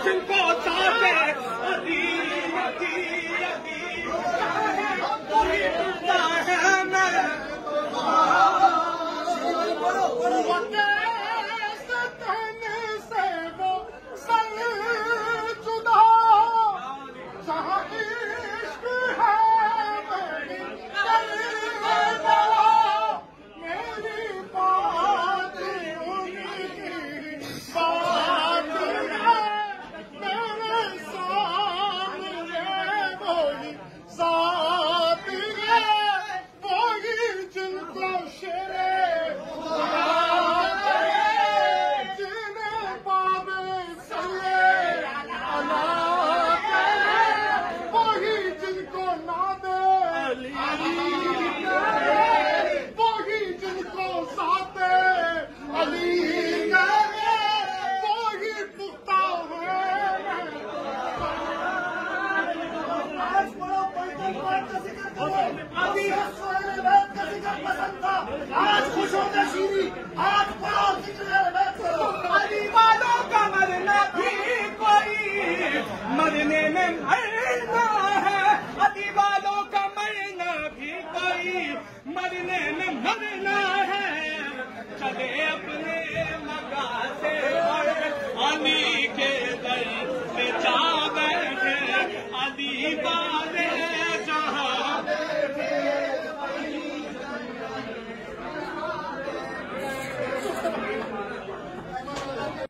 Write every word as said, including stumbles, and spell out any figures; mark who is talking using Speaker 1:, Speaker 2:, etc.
Speaker 1: जिनको चाहते अली अली अली कोई मिलता है मेरे आज खुश हो नशीरी आज पढ़ो अली वालों का मरना भी कोई मरने में